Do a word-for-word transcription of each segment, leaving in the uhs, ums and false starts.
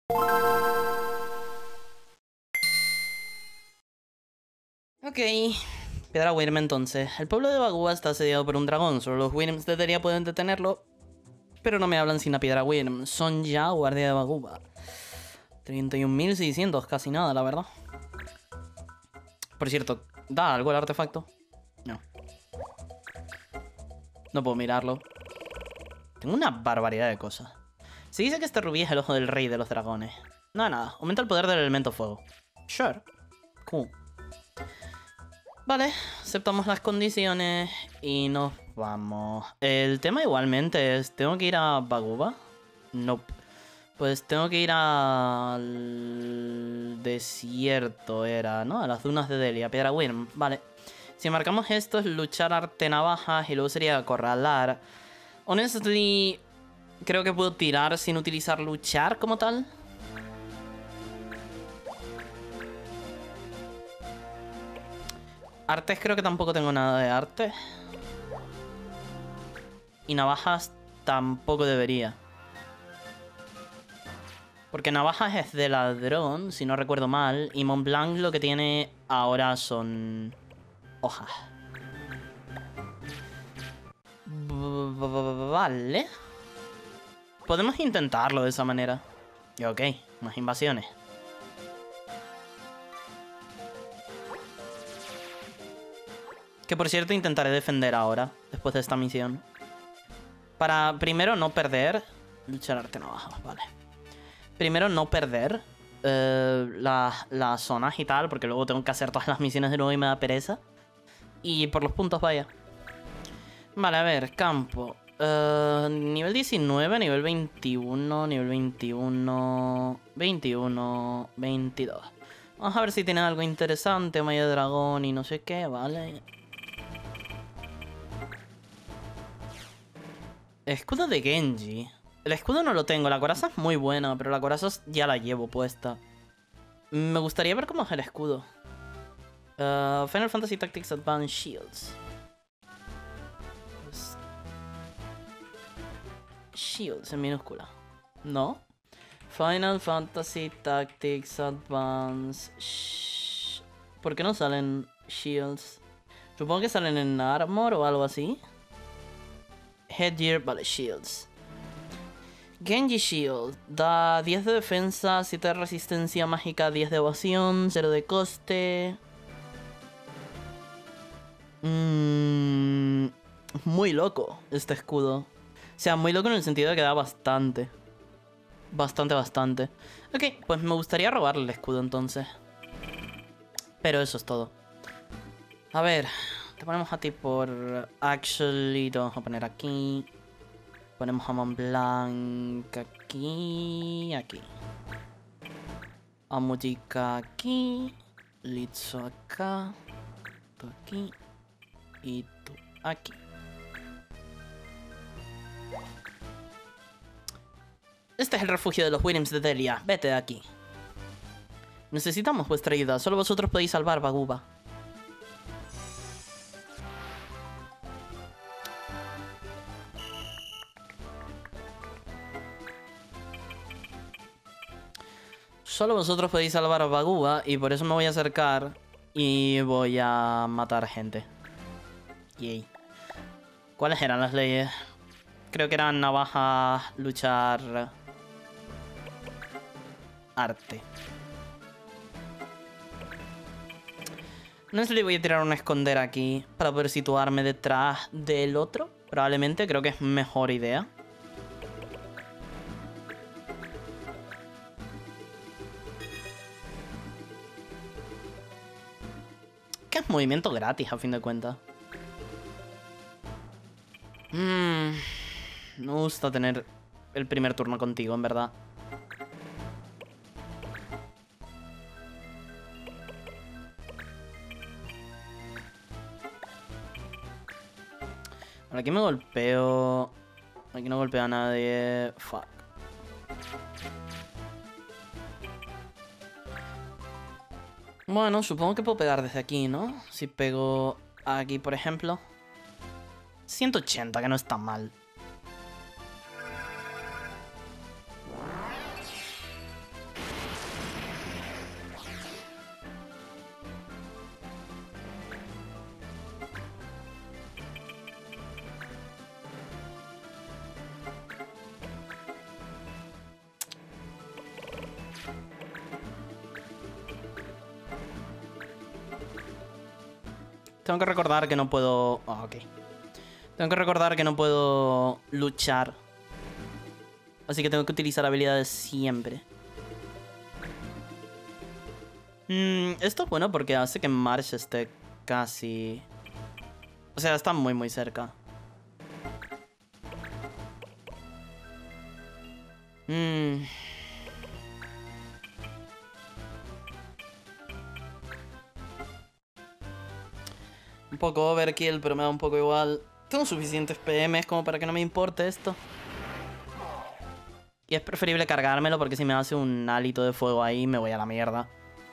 Ok, Piedra Wyrm entonces. El pueblo de Bagua está asediado por un dragón. Solo los Wyrms de Delia pueden detenerlo. Pero no me hablan sin la Piedra Wyrm. Son ya guardia de Bagua. treinta y un mil seiscientos, casi nada, la verdad. Por cierto, ¿da algo el artefacto? No. No puedo mirarlo. Tengo una barbaridad de cosas. Se dice que este rubí es el ojo del rey de los dragones. Nada, nada. Aumenta el poder del elemento fuego. Sure. Cool. Vale, aceptamos las condiciones y nos vamos. El tema igualmente es, ¿tengo que ir a Bagua? No. Nope. Pues tengo que ir al desierto, era, ¿no? A las dunas de Delia, Piedra Wyrm. Vale. Si marcamos esto es luchar arte navajas y luego sería acorralar. Honestly, creo que puedo tirar sin utilizar luchar como tal. Artes creo que tampoco tengo nada de arte. Y navajas tampoco debería. Porque navajas es de ladrón, si no recuerdo mal. Y Mont Blanc lo que tiene ahora son hojas. Vale. Podemos intentarlo de esa manera. Y ok, más invasiones. Que por cierto intentaré defender ahora, después de esta misión. Para primero no perder. Luchar arte navajas, vale. Primero no perder eh, las, las zonas y tal, porque luego tengo que hacer todas las misiones de nuevo y me da pereza. Y por los puntos, vaya. Vale, a ver, campo. Uh, nivel diecinueve, nivel veintiuno, nivel veintiuno, veintiuno, veintidós. Vamos a ver si tiene algo interesante, malla de dragón y no sé qué, vale. Escudo de Genji. El escudo no lo tengo, la coraza es muy buena, pero la coraza ya la llevo puesta. Me gustaría ver cómo es el escudo. Uh, Final Fantasy Tactics Advanced Shields. Shields en minúscula. ¿No? Final Fantasy Tactics Advanced... Sh... ¿Por qué no salen Shields? Supongo que salen en Armor o algo así. Headgear, vale, Shields. Genji Shield. Da diez de defensa, siete de resistencia mágica, diez de evasión, cero de coste. Mmm... Muy loco este escudo. O sea, muy loco en el sentido de que da bastante. Bastante, bastante. Ok, pues me gustaría robarle el escudo entonces. Pero eso es todo. A ver, te ponemos a ti por... Actually, te vamos a poner aquí. Ponemos a Mont Blanc aquí, aquí. A Mujika aquí. Litzo acá. Tú aquí. Y tú aquí. Este es el refugio de los Wyrms de Delia. Vete de aquí. Necesitamos vuestra ayuda. Solo vosotros podéis salvar Bagua. Solo vosotros podéis salvar a Bagua y por eso me voy a acercar y voy a matar gente. Yay. ¿Cuáles eran las leyes? Creo que eran navajas, luchar... arte. No sé si le voy a tirar un esconder aquí para poder situarme detrás del otro. Probablemente, creo que es mejor idea. Que es movimiento gratis, a fin de cuentas. Mmm... Me gusta tener el primer turno contigo, en verdad. Por aquí me golpeo. Aquí no golpeo a nadie. Fuck. Bueno, supongo que puedo pegar desde aquí, ¿no? Si pego aquí, por ejemplo. ciento ochenta, que no está mal. Tengo que recordar que no puedo... Oh, ok. Tengo que recordar que no puedo luchar. Así que tengo que utilizar habilidades siempre. Mm, esto es bueno porque hace que Marsh esté casi... O sea, está muy muy cerca. Mm. Un poco overkill, pero me da un poco igual. Tengo suficientes P Ms como para que no me importe esto. Y es preferible cargármelo porque si me hace un hálito de fuego ahí me voy a la mierda.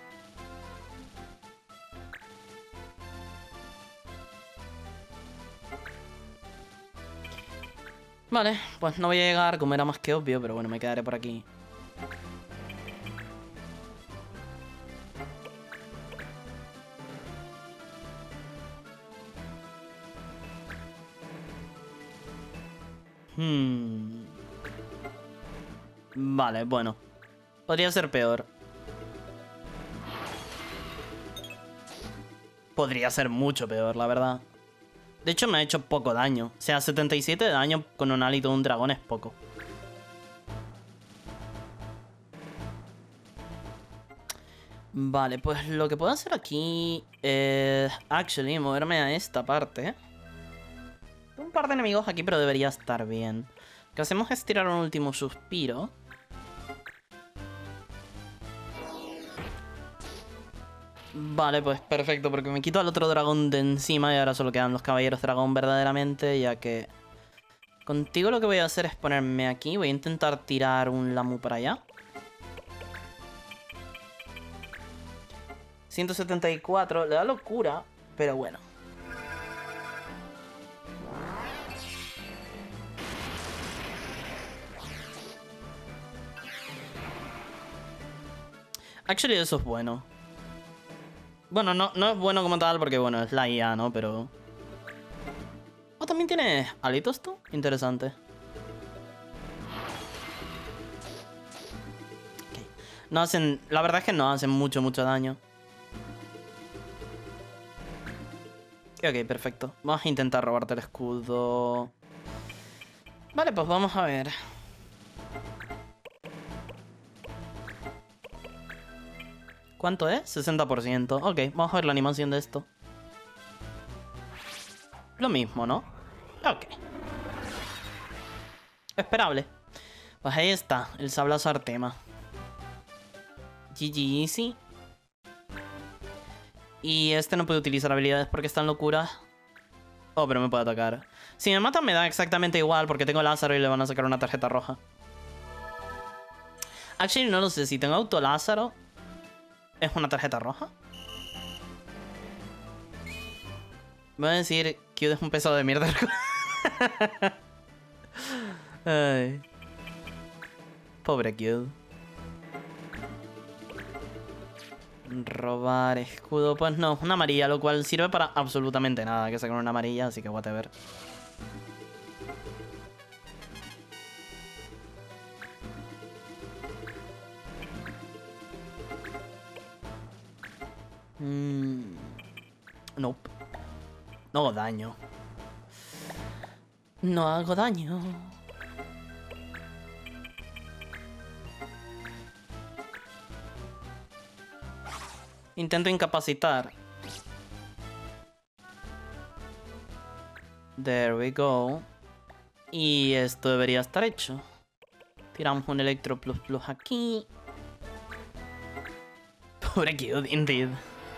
Vale, pues no voy a llegar como era más que obvio, pero bueno, me quedaré por aquí. Hmm. Vale, bueno. Podría ser peor. Podría ser mucho peor, la verdad. De hecho, me ha hecho poco daño. O sea, setenta y siete de daño con un hálito de un dragón es poco. Vale, pues lo que puedo hacer aquí es... Actually, moverme a esta parte. Un par de enemigos aquí, pero debería estar bien. Lo que hacemos es tirar un último suspiro. Vale, pues perfecto, porque me quito al otro dragón de encima y ahora solo quedan los caballeros dragón verdaderamente, ya que... Contigo lo que voy a hacer es ponerme aquí. Voy a intentar tirar un Lamu para allá. ciento setenta y cuatro, le da locura, pero bueno. Actually, eso es bueno. Bueno, no, no es bueno como tal porque, bueno, es la I A, ¿no? Pero... Oh, ¿también tiene alitos tú? Interesante. Okay. No hacen... La verdad es que no hacen mucho, mucho daño. Ok, perfecto. Vamos a intentar robarte el escudo. Vale, pues vamos a ver. ¿Cuánto es? sesenta por ciento. Ok, vamos a ver la animación de esto. Lo mismo, ¿no? Ok. Esperable. Pues ahí está, el sablazo Artema. G G Easy. Y este no puede utilizar habilidades porque está en locura. Oh, pero me puede atacar. Si me matan me da exactamente igual porque tengo Lázaro y le van a sacar una tarjeta roja. Actually, no lo sé. Si tengo auto Lázaro, ¿es una tarjeta roja? Voy a decir que es un pesado de mierda. Ay. Pobre Q. Robar escudo. Pues no, una amarilla, lo cual sirve para absolutamente nada que sacar una amarilla, así que whatever. Mm. Nope. No hago daño. No hago daño. Intento incapacitar. There we go. Y esto debería estar hecho. Tiramos un Electro Plus Plus aquí. Pobre Kid, indeed.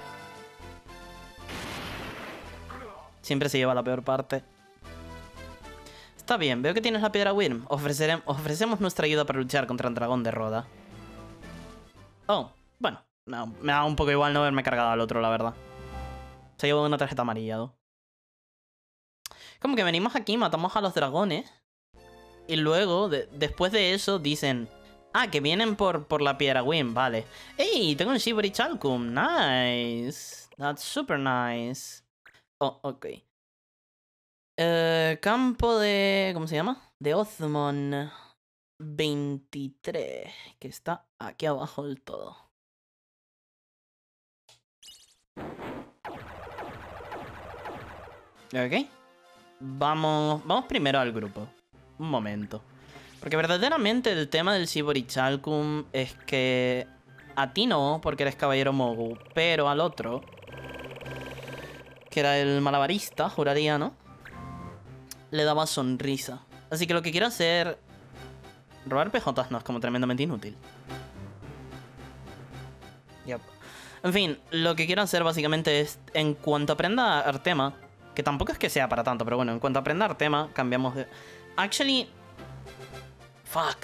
Siempre se lleva la peor parte. Está bien, veo que tienes la piedra Wyrm. Ofrecerem ofrecemos nuestra ayuda para luchar contra el dragón de Roda. Oh, bueno. No, me da un poco igual no haberme cargado al otro, la verdad. Se llevó una tarjeta amarilla. ¿no? Como que venimos aquí, matamos a los dragones. Y luego, de después de eso, dicen... Ah, que vienen por, por la piedra Wyrm, vale. ¡Ey! Tengo un Shibori Chalcum. Nice. That's super nice. Oh, ok. Eh, campo de... ¿Cómo se llama? De Othmon veintitrés. Que está aquí abajo del todo. Ok. Vamos, vamos primero al grupo. Un momento. Porque verdaderamente el tema del Shiborichalcum es que a ti no, porque eres caballero Mogu, pero al otro, que era el malabarista, juraría, ¿no? Le daba sonrisa. Así que lo que quiero hacer... Robar P Jotas no es como tremendamente inútil. Yep. En fin, lo que quiero hacer básicamente es, en cuanto aprenda Artema, que tampoco es que sea para tanto, pero bueno, en cuanto aprenda Artema, cambiamos de... Actually... Fuck.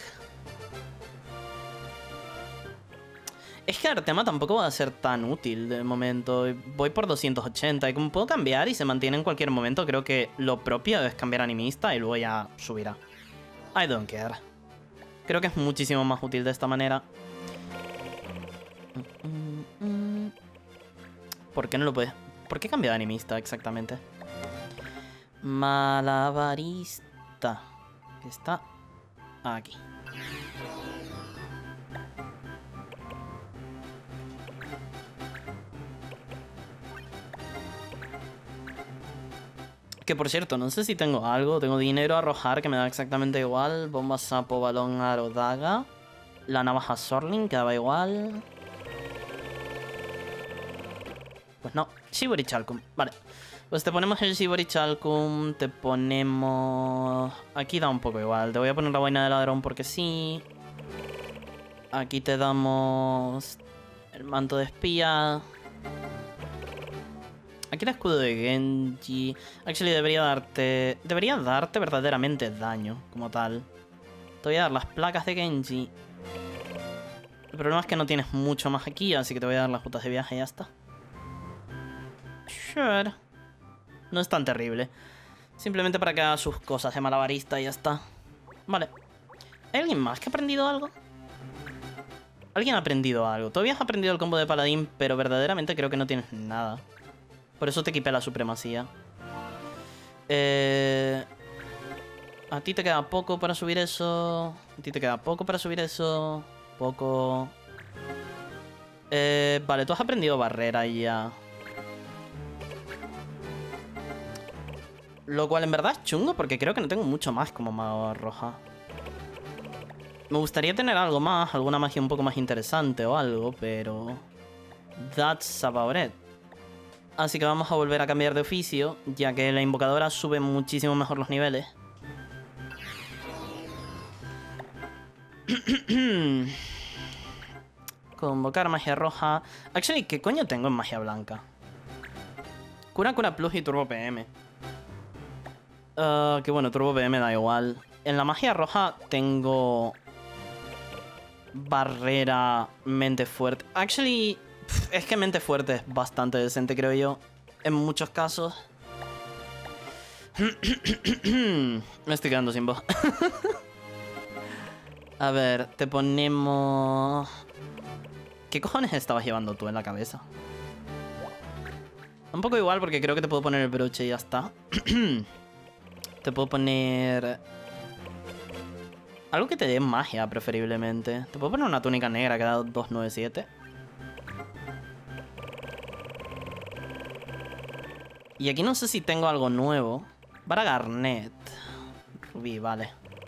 Es que Artema tampoco va a ser tan útil de momento. Voy por doscientos ochenta y como puedo cambiar y se mantiene en cualquier momento, creo que lo propio es cambiar a animista y luego ya subirá. I don't care. Creo que es muchísimo más útil de esta manera. ¿Por qué no lo puedes? ¿Por qué cambia de animista exactamente? Malabarista. Está aquí. Que por cierto, no sé si tengo algo. Tengo dinero a arrojar que me da exactamente igual. Bomba, sapo, balón, aro, daga. La navaja Sorling que daba igual. Pues no. Shiborichalcum. Vale. Pues te ponemos el Shiborichalcum. Te ponemos... Aquí da un poco igual. Te voy a poner la vaina de ladrón porque sí. Aquí te damos... el manto de espía. Aquí el escudo de Genji. Actually debería darte... Debería darte verdaderamente daño, como tal. Te voy a dar las placas de Genji. El problema es que no tienes mucho más aquí, así que te voy a dar las putas de viaje y ya está. Sure. No es tan terrible. Simplemente para que haga sus cosas de malabarista y ya está. Vale. ¿Hay alguien más que ha aprendido algo? Alguien ha aprendido algo. Todavía has aprendido el combo de paladín, pero verdaderamente creo que no tienes nada. Por eso te equipé la supremacía. Eh... A ti te queda poco para subir eso. A ti te queda poco para subir eso. Poco. Eh... Vale, tú has aprendido barrera ya. Lo cual en verdad es chungo porque creo que no tengo mucho más como mago roja. Me gustaría tener algo más, alguna magia un poco más interesante o algo, pero... That's about it. Así que vamos a volver a cambiar de oficio, ya que la invocadora sube muchísimo mejor los niveles. Convocar magia roja. Actually, ¿qué coño tengo en magia blanca? Cura, cura plus y turbo P M. Uh, que bueno, turbo P M da igual. En la magia roja tengo... barrera, mente fuerte. Actually... Es que mente fuerte es bastante decente, creo yo. En muchos casos. Me estoy quedando sin voz. A ver, te ponemos... ¿Qué cojones estabas llevando tú en la cabeza? Un poco igual porque creo que te puedo poner el broche y ya está. Te puedo poner... algo que te dé magia, preferiblemente. Te puedo poner una túnica negra que da doscientos noventa y siete. Y aquí no sé si tengo algo nuevo. Para Garnet. Rubí, vale.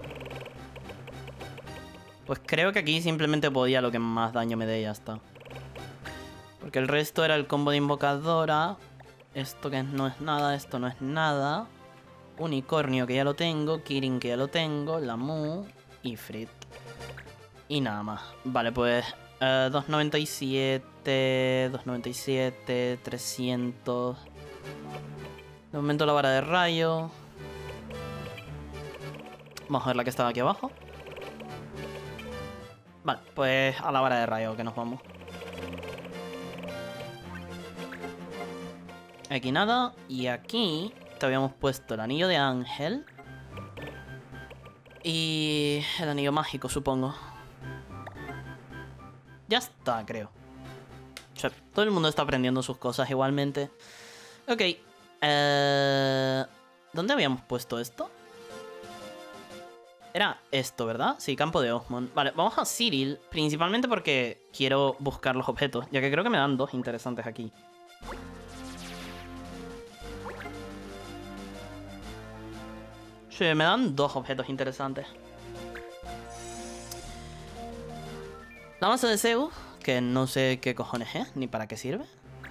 Pues creo que aquí simplemente podía lo que más daño me dé y ya está. Porque el resto era el combo de invocadora. Esto que no es nada, esto no es nada. Unicornio que ya lo tengo. Kirin que ya lo tengo. Lamu. Ifrit. Y nada más. Vale, pues... Uh, doscientos noventa y siete... doscientos noventa y siete... trescientos... De momento la vara de rayo. Vamos a ver la que estaba aquí abajo. Vale, pues a la vara de rayo que nos vamos. Aquí nada. Y aquí te habíamos puesto el anillo de ángel. Y el anillo mágico, supongo. Ya está, creo. O sea, todo el mundo está aprendiendo sus cosas igualmente. Ok. Eh, ¿Dónde habíamos puesto esto? Era esto, ¿verdad? Sí, campo de Osmond. Vale, vamos a Cyril, principalmente porque quiero buscar los objetos, ya que creo que me dan dos interesantes aquí. Sí, me dan dos objetos interesantes. La masa de Zeus, que no sé qué cojones es, ni para qué sirve.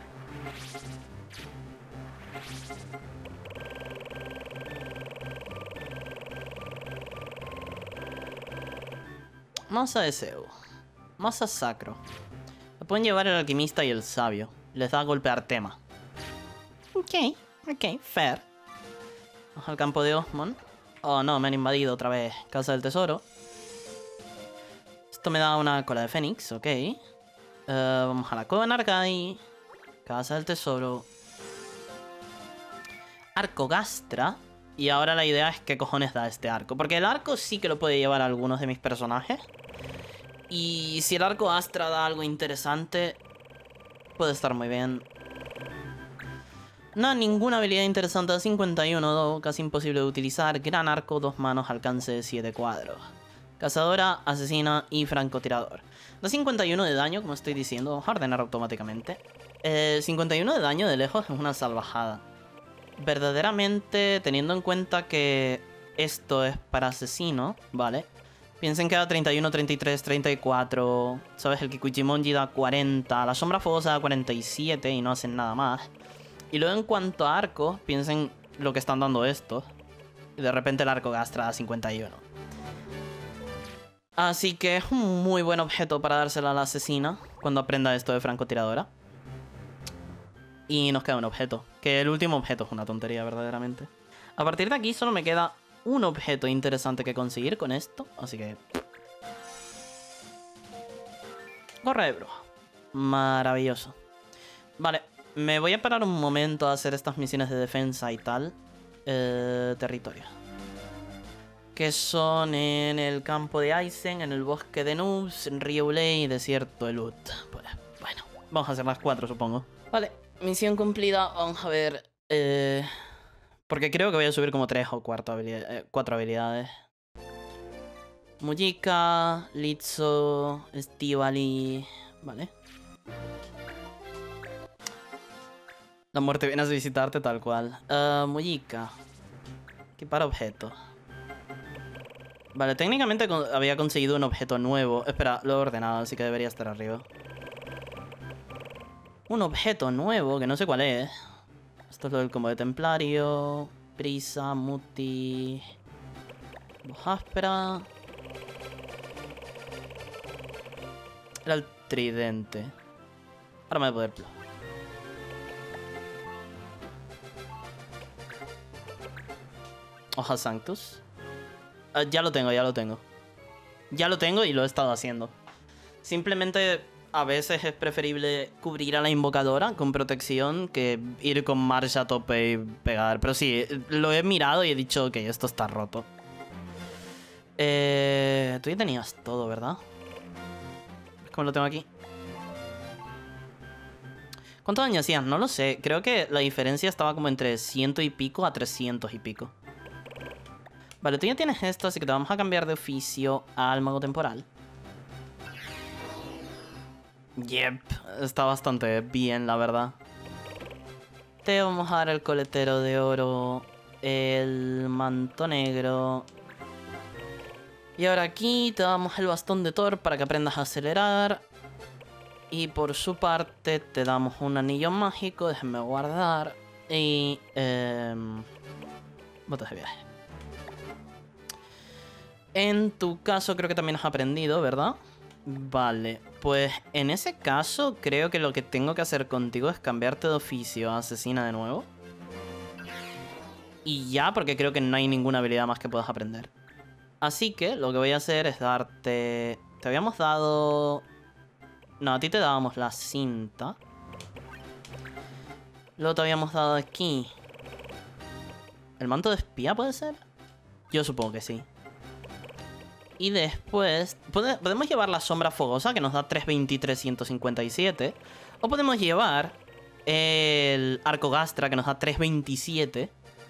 Masa de Zeus. Masa sacro. La pueden llevar el alquimista y el sabio. Les da golpear tema. Ok, ok, fair. Vamos al campo de Osmond. Oh no, me han invadido otra vez. Casa del tesoro. Esto me da una cola de fénix, ok. Uh, vamos a la cueva en Argai. Casa del tesoro. Arco Gastra. Y ahora la idea es qué cojones da este arco. Porque el arco sí que lo puede llevar a algunos de mis personajes. Y si el arco Astra da algo interesante, puede estar muy bien. No, ninguna habilidad interesante. cincuenta y uno, casi imposible de utilizar. Gran arco, dos manos, alcance de siete cuadros. Cazadora, asesina y francotirador. Da cincuenta y uno de daño, como estoy diciendo. Vamos a ordenar automáticamente. Eh, cincuenta y uno de daño de lejos es una salvajada. Verdaderamente, teniendo en cuenta que esto es para asesino, ¿vale? Piensen que da treinta y uno, treinta y tres, treinta y cuatro. ¿Sabes? El Kikuchimonji da cuarenta. La sombra fogosa da cuarenta y siete y no hacen nada más. Y luego en cuanto a arcos, piensen lo que están dando estos. Y de repente el arco Gastra da cincuenta y uno. Así que es un muy buen objeto para dársela a la asesina cuando aprenda esto de francotiradora. Y nos queda un objeto. Que el último objeto es una tontería, verdaderamente. A partir de aquí solo me queda un objeto interesante que conseguir con esto. Así que... Gorra de bruja. Maravilloso. Vale, me voy a parar un momento a hacer estas misiones de defensa y tal. Eh, territorio. Que son en el campo de Aizen, en el bosque de Noobs, en Rioulé y desierto de Lut. Pues, bueno, vamos a hacer las cuatro, supongo. Vale, misión cumplida. Vamos a ver... Eh... Porque creo que voy a subir como tres o cuatro habilidades, eh, cuatro habilidades. Mujica, Lizzo, Estivali... Vale. La muerte viene a visitarte tal cual. Uh, Mujica. Equipar objeto. Vale, técnicamente con había conseguido un objeto nuevo. Espera, lo he ordenado, así que debería estar arriba. Un objeto nuevo, que no sé cuál es. Esto es lo del combo de templario. Prisa, muti... Voz áspera. Era el tridente. Arma de poder plus. Hoja Sanctus. Uh, ya lo tengo, ya lo tengo. Ya lo tengo y lo he estado haciendo. Simplemente a veces es preferible cubrir a la invocadora con protección que ir con marcha a tope y pegar. Pero sí, lo he mirado y he dicho que esto está roto. Eh, tú ya tenías todo, ¿verdad? ¿Cómo lo tengo aquí? ¿Cuánto daño hacían? No lo sé. Creo que la diferencia estaba como entre ciento y pico a trescientos y pico. Vale, tú ya tienes esto, así que te vamos a cambiar de oficio al mago temporal. Yep, está bastante bien, la verdad. Te vamos a dar el coletero de oro, el manto negro. Y ahora aquí te damos el bastón de Thor para que aprendas a acelerar. Y por su parte te damos un anillo mágico, déjenme guardar. Y... Eh, botas de viaje. En tu caso creo que también has aprendido, ¿verdad? Vale, pues en ese caso creo que lo que tengo que hacer contigo es cambiarte de oficio a asesina de nuevo. Y ya, porque creo que no hay ninguna habilidad más que puedas aprender. Así que lo que voy a hacer es darte... Te habíamos dado... No, a ti te dábamos la cinta. Luego te habíamos dado aquí... ¿El manto de espía puede ser? Yo supongo que sí. Y después podemos llevar la sombra fogosa, que nos da trescientos veintitrés, ciento cincuenta y siete. O podemos llevar el arco Gastra, que nos da trescientos veintisiete.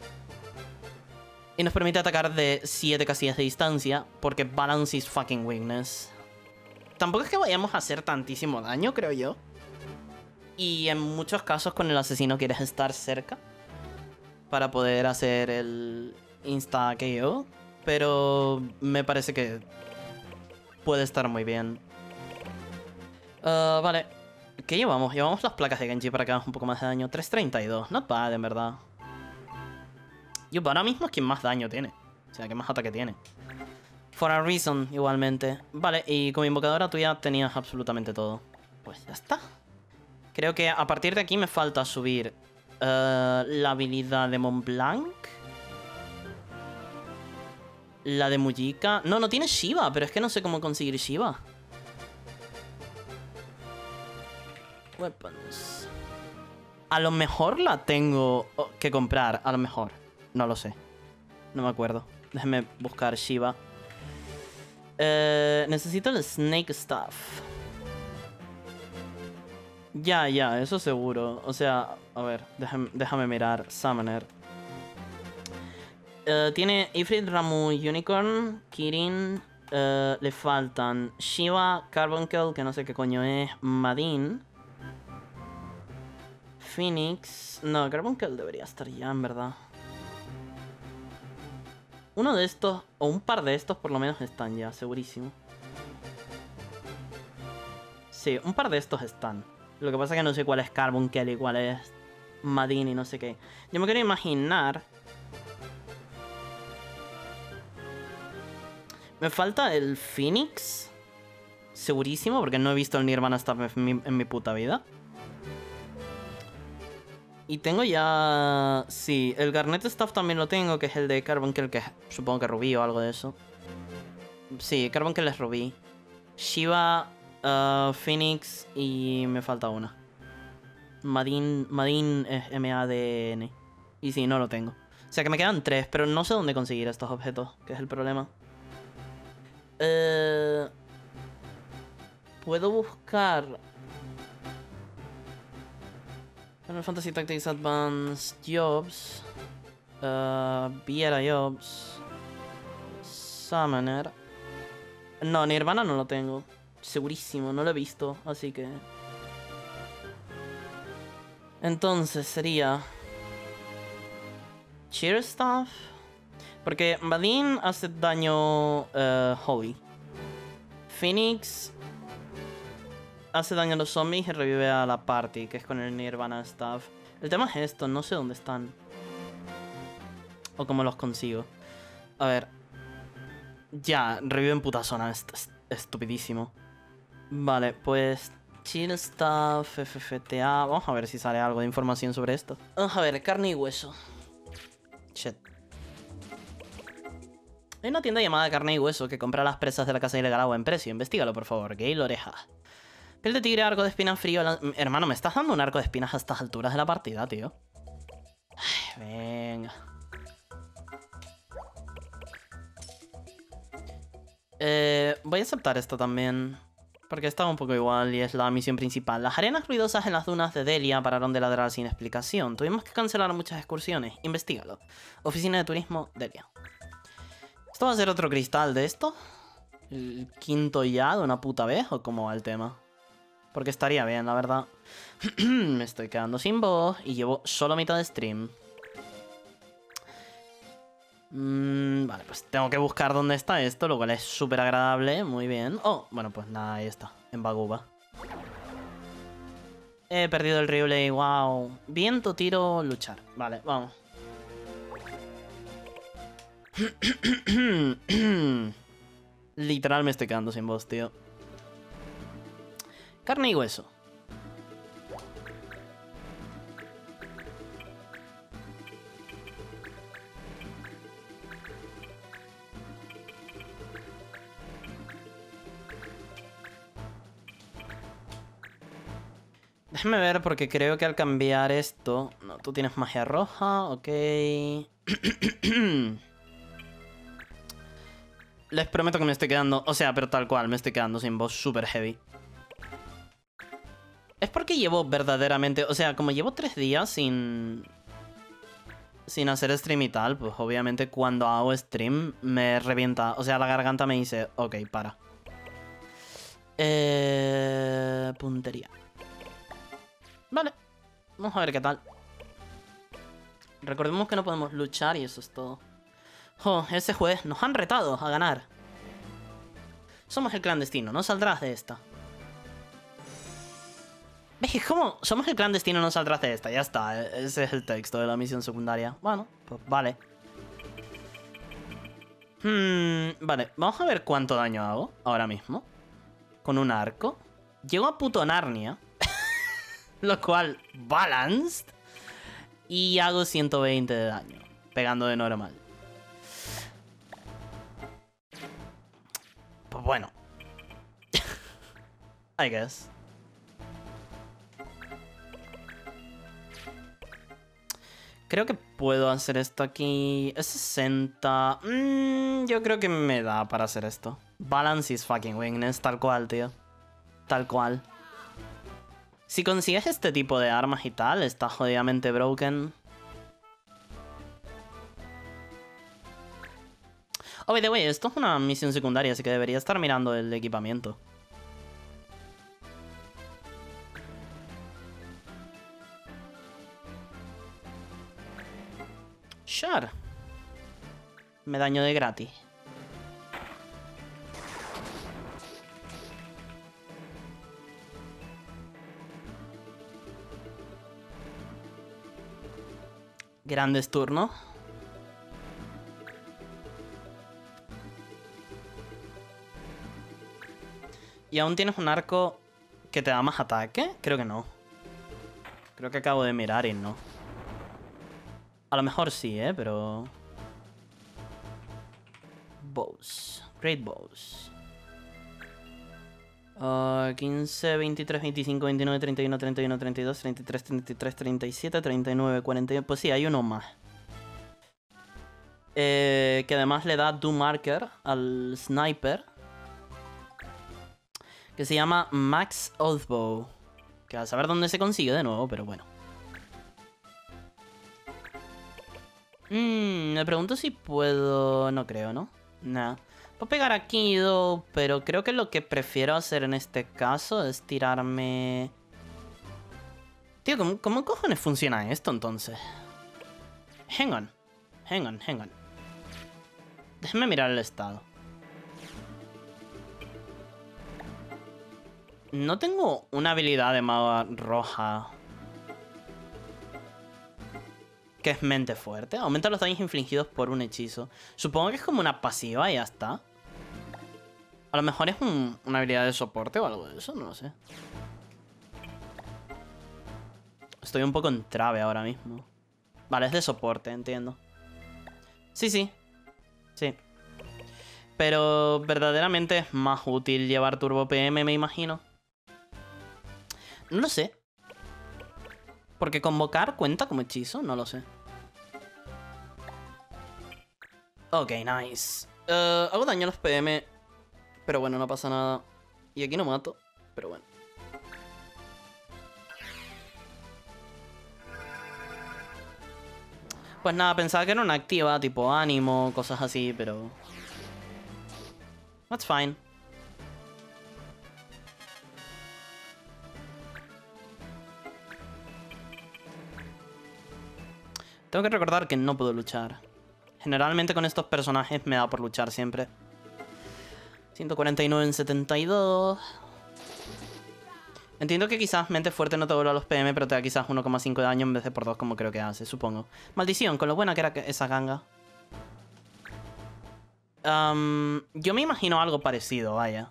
Y nos permite atacar de siete casillas de distancia, porque balance is fucking weakness. Tampoco es que vayamos a hacer tantísimo daño, creo yo. Y en muchos casos con el asesino quieres estar cerca para poder hacer el, insta K O, pero me parece que puede estar muy bien. Uh, vale. ¿Qué llevamos? Llevamos las placas de Genji para que hagamos un poco más de daño. tres treinta y dos. Not bad, en verdad. Yo ahora mismo es quien más daño tiene. O sea, que más ataque tiene. For a reason, igualmente. Vale, y como invocadora tú ya tenías absolutamente todo. Pues ya está. Creo que a partir de aquí me falta subir uh, la habilidad de Montblanc. La de Mujika. No, no tiene Shiva, pero es que no sé cómo conseguir Shiva. Weapons. A lo mejor la tengo que comprar. A lo mejor. No lo sé. No me acuerdo. Déjeme buscar Shiva. Eh, necesito el Snake Staff. Ya, ya, eso seguro. O sea, a ver, déjame, déjame mirar. Summoner. Uh, tiene Ifrit, Ramu, Unicorn, Kirin. Uh, le faltan Shiva, Carbuncle, que no sé qué coño es, Madin, Phoenix. No, Carbuncle debería estar ya, en verdad. Uno de estos, o un par de estos por lo menos están ya, segurísimo. Sí, un par de estos están. Lo que pasa es que no sé cuál es Carbuncle y cuál es Madin y no sé qué. Yo me quiero imaginar... Me falta el Phoenix. Segurísimo, porque no he visto el Nirvana Staff en mi, en mi puta vida. Y tengo ya... Sí, el Garnet Staff también lo tengo, que es el de Carbuncle, que supongo que Rubí o algo de eso. Sí, Carbuncle es Rubí. Shiva, uh, Phoenix y me falta una. Madin, Madin es M A D N. Y sí, no lo tengo. O sea que me quedan tres, pero no sé dónde conseguir estos objetos, que es el problema. Eh... Puedo buscar... Final Fantasy Tactics Advance Jobs. Uh, Viera Jobs. Summoner. No, Nirvana no lo tengo. Segurísimo, no lo he visto, así que... Entonces sería... Cheer Staff. Porque Madin hace daño uh, Holy. Phoenix hace daño a los zombies y revive a la party, que es con el Nirvana Staff. El tema es esto, no sé dónde están. O cómo los consigo. A ver. Ya, revive en puta zona, es, es estupidísimo. Vale, pues... Chill Staff, F F T A... Vamos a ver si sale algo de información sobre esto. Vamos a ver, carne y hueso. Shit. Hay una tienda llamada Carne y Hueso que compra las presas de la casa ilegal a buen precio. Investígalo, por favor. Gale Oreja. Piel de tigre, arco de espinas frío. La... Hermano, ¿me estás dando un arco de espinas a estas alturas de la partida, tío? Ay, venga. Eh, voy a aceptar esto también. Porque está un poco igual y es la misión principal. Las arenas ruidosas en las dunas de Delia pararon de ladrar sin explicación. Tuvimos que cancelar muchas excursiones. Investígalo. Oficina de Turismo, Delia. ¿Esto va a ser otro cristal de esto? ¿El quinto ya de una puta vez? ¿O cómo va el tema? Porque estaría bien, la verdad. Me estoy quedando sin voz y llevo solo mitad de stream. Mm, vale, pues tengo que buscar dónde está esto, lo cual es súper agradable. Muy bien. Oh, bueno, pues nada, ahí está. En Baguba. He perdido el replay, wow. Viento, tiro, luchar. Vale, vamos. Literal me estoy quedando sin voz, tío. Carne y hueso. Déjame ver porque creo que al cambiar esto... No, tú tienes magia roja, ok. Les prometo que me estoy quedando... O sea, pero tal cual, me estoy quedando sin voz súper heavy. Es porque llevo verdaderamente... O sea, como llevo tres días sin... Sin hacer stream y tal, pues obviamente cuando hago stream me revienta. O sea, la garganta me dice, ok, para. Eh... Puntería. Vale. Vamos a ver qué tal. Recordemos que no podemos luchar y eso es todo. Oh, ese juez nos han retado a ganar. Somos el clandestino, no saldrás de esta. ¿Ves cómo? Somos el clandestino, no saldrás de esta. Ya está, ese es el texto de la misión secundaria. Bueno, pues vale. Hmm, vale, vamos a ver cuánto daño hago ahora mismo. Con un arco. Llego a puto Narnia. Lo cual, balanced. Y hago ciento veinte de daño. Pegando de normal. Pues bueno. I guess. Creo que puedo hacer esto aquí. Es sesenta. Mm, yo creo que me da para hacer esto. Balance is fucking weakness. Tal cual, tío. Tal cual. Si consigues este tipo de armas y tal, está jodidamente broken. Oh, by the way, esto es una misión secundaria, así que debería estar mirando el equipamiento. Sure. Me daño de gratis. Grandes turnos. ¿Y aún tienes un arco que te da más ataque? Creo que no. Creo que acabo de mirar y no. A lo mejor sí, ¿eh? Pero... Bows. Great Bows. Uh, quince, veintitrés, veinticinco, veintinueve, treinta y uno, treinta y uno, treinta y dos, treinta y tres, treinta y tres, treinta y siete, treinta y nueve, cuarenta y uno... Pues sí, hay uno más. Eh, que además le da Doom Marker al Sniper. Que se llama Max Oathbow. Que a saber dónde se consigue de nuevo, pero bueno. Mmm, me pregunto si puedo... No creo, ¿no? Nah. Puedo pegar aquí, do, pero creo que lo que prefiero hacer en este caso es tirarme... Tío, ¿cómo, cómo cojones funciona esto entonces? Hang on. Hang on, hang on. Déjame mirar el estado. No tengo una habilidad de maga roja que es mente fuerte. Aumenta los daños infligidos por un hechizo. Supongo que es como una pasiva y ya está. A lo mejor es un, una habilidad de soporte o algo de eso, no lo sé. Estoy un poco en trave ahora mismo. Vale, es de soporte, entiendo. Sí, sí. Sí. Pero verdaderamente es más útil llevar Turbo P M, me imagino. No lo sé. Porque convocar cuenta como hechizo, no lo sé. Ok, nice. Uh, hago daño a los P M, pero bueno, no pasa nada. Y aquí no mato, pero bueno. Pues nada, pensaba que era una activa, tipo ánimo, cosas así, pero... That's fine. Tengo que recordar que no puedo luchar. Generalmente con estos personajes me da por luchar siempre. ciento cuarenta y nueve en setenta y dos. Entiendo que quizás mente fuerte no te vuelva a los P M, pero te da quizás uno coma cinco de daño en vez de por dos como creo que hace, supongo. Maldición, con lo buena que era esa ganga. Um, yo me imagino algo parecido, vaya.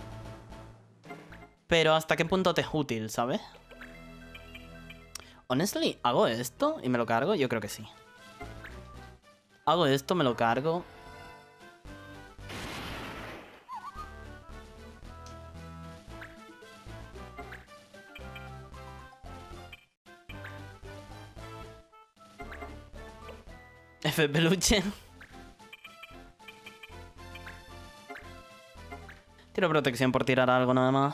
Pero hasta qué punto te es útil, ¿sabes? Honestly, ¿hago esto y me lo cargo? Yo creo que sí. Hago esto, me lo cargo. F peluche. Tiro protección por tirar algo nada más.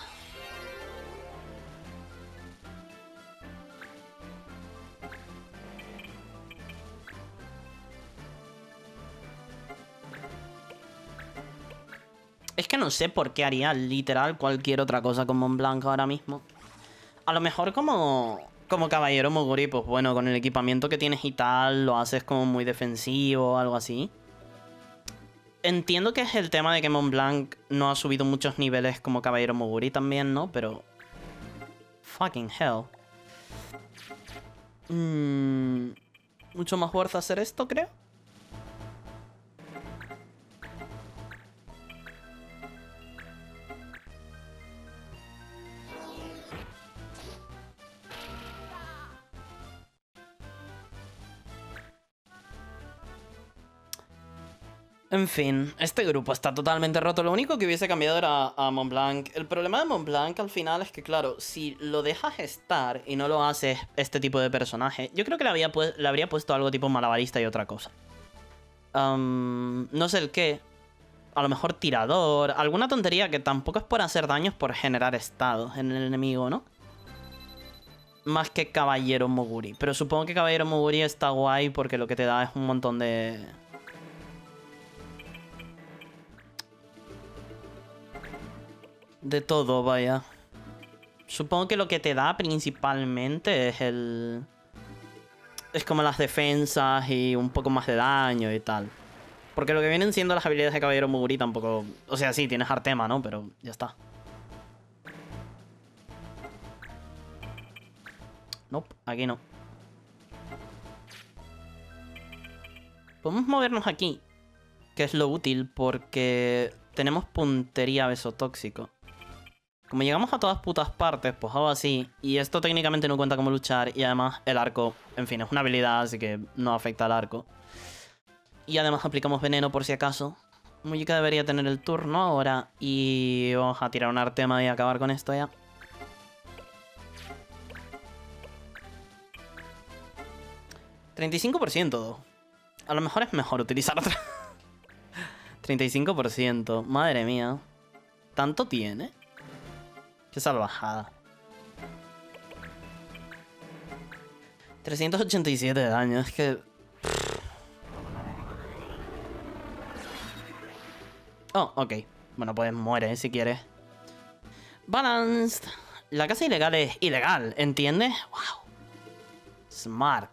Es que no sé por qué haría literal cualquier otra cosa con Mont Blanc ahora mismo. A lo mejor como, como Caballero Moguri, pues bueno, con el equipamiento que tienes y tal, lo haces como muy defensivo o algo así. entiendo que es el tema de que Montblanc no ha subido muchos niveles como Caballero Moguri también, ¿no? Pero... fucking hell. Mm, mucho más worth hacer esto, creo. En fin, este grupo está totalmente roto. Lo único que hubiese cambiado era a Montblanc. El problema de Montblanc al final es que, claro, si lo dejas estar y no lo haces este tipo de personaje, yo creo que le, había le habría puesto algo tipo malabarista y otra cosa. Um, no sé el qué. A lo mejor tirador. Alguna tontería que tampoco es por hacer daños, por generar estados en el enemigo, ¿no? Más que Caballero Moguri. Pero supongo que Caballero Moguri está guay porque lo que te da es un montón de... de todo, vaya. Supongo que lo que te da principalmente es el... es como las defensas y un poco más de daño y tal. Porque lo que vienen siendo las habilidades de Caballero Moguri tampoco... o sea, sí, tienes Artema, ¿no? Pero ya está. Nope, aquí no. Podemos movernos aquí, que es lo útil porque tenemos puntería beso tóxico. Como llegamos a todas putas partes, pues hago así. Y esto técnicamente no cuenta como luchar. Y además el arco, en fin, es una habilidad, así que no afecta al arco. Y además aplicamos veneno por si acaso. Mujica debería tener el turno ahora. Y vamos a tirar un Artema y acabar con esto ya. treinta y cinco por ciento. A lo mejor es mejor utilizar otra. treinta y cinco por ciento. Madre mía. ¿Tanto tiene? Qué salvajada. trescientos ochenta y siete de daño. Es que... oh, ok. Bueno, pues muere si quieres. Balanced. La casa ilegal es ilegal, ¿entiendes? Wow. Smart.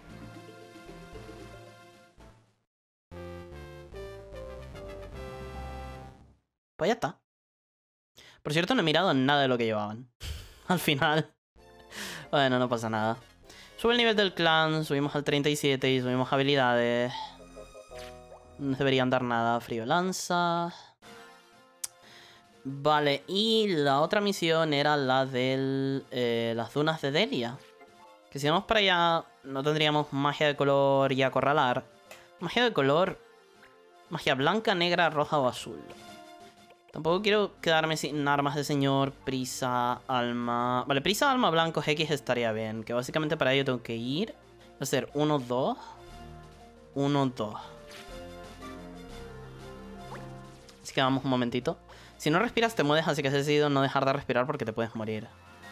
Pues ya está. Por cierto, no he mirado nada de lo que llevaban. Al final. Bueno, no pasa nada. Sube el nivel del clan, subimos al treinta y siete y subimos habilidades. No deberían dar nada. Frío lanza. Vale, y la otra misión era la de eh, las dunas de Delia. Que si vamos para allá, no tendríamos magia de color y acorralar. Magia de color... magia blanca, negra, roja o azul. Tampoco quiero quedarme sin armas de señor, prisa, alma... vale, prisa, alma, blancos, X estaría bien. Que básicamente para ello tengo que ir... hacer uno, dos... uno, dos. Así que vamos un momentito. Si no respiras te mueres, así que has decidido no dejar de respirar porque te puedes morir.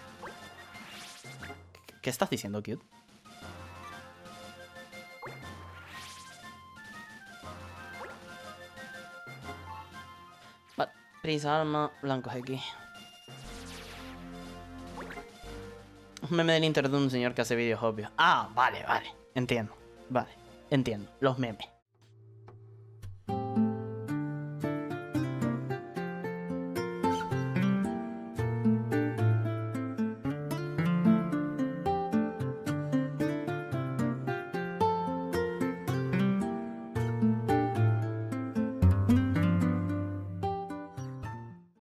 ¿Qué estás diciendo, Cute? Vale, prisa, alma, blancos X. Un meme del Inter de un señor que hace vídeos obvios. Ah, vale, vale. Entiendo. Vale, entiendo. Los memes.